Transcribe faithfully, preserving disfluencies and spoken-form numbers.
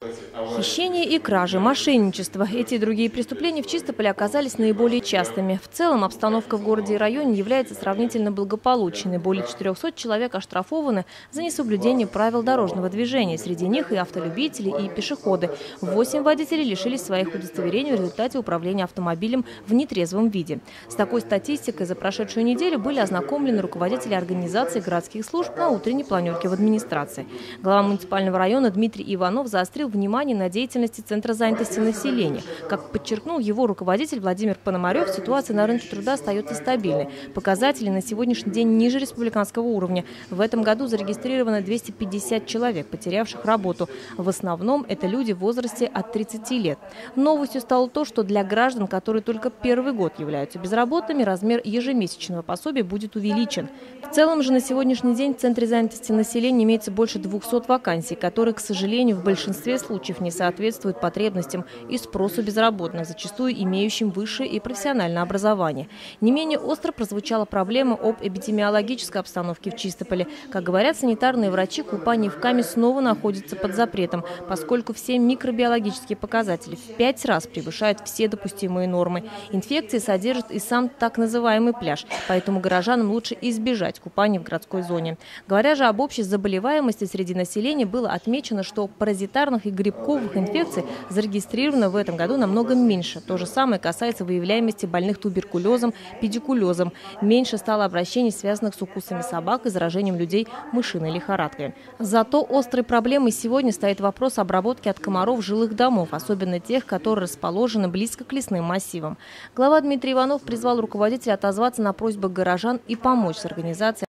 Хищение и кражи, мошенничество. Эти и другие преступления в Чистополе оказались наиболее частыми. В целом обстановка в городе и районе является сравнительно благополучной. Более четырёхсот человек оштрафованы за несоблюдение правил дорожного движения. Среди них и автолюбители, и пешеходы. Восемь водителей лишились своих удостоверений в результате управления автомобилем в нетрезвом виде. С такой статистикой за прошедшую неделю были ознакомлены руководители организаций городских служб на утренней планерке в администрации. Глава муниципального района Дмитрий Иванов заострил внимание на деятельности Центра занятости населения. Как подчеркнул его руководитель Владимир Пономарев, ситуация на рынке труда остается стабильной. Показатели на сегодняшний день ниже республиканского уровня. В этом году зарегистрировано двести пятьдесят человек, потерявших работу. В основном это люди в возрасте от тридцати лет. Новостью стало то, что для граждан, которые только первый год являются безработными, размер ежемесячного пособия будет увеличен. В целом же на сегодняшний день в Центре занятости населения имеется больше двухсот вакансий, которые, к сожалению, в большинстве случаев не соответствуют потребностям и спросу безработных, зачастую имеющим высшее и профессиональное образование. Не менее остро прозвучала проблема об эпидемиологической обстановке в Чистополе. Как говорят санитарные врачи, купание в Каме снова находится под запретом, поскольку все микробиологические показатели в пять раз превышают все допустимые нормы. Инфекции содержит и сам так называемый пляж, поэтому горожанам лучше избежать купания в городской зоне. Говоря же об общей заболеваемости среди населения, было отмечено, что паразитарных и грибковых инфекций зарегистрировано в этом году намного меньше. То же самое касается выявляемости больных туберкулезом, педикулезом. Меньше стало обращений, связанных с укусами собак и заражением людей мышиной лихорадкой. Зато острой проблемой сегодня стоит вопрос обработки от комаров жилых домов, особенно тех, которые расположены близко к лесным массивам. Глава Дмитрий Иванов призвал руководителей отозваться на просьбы горожан и помочь с организацией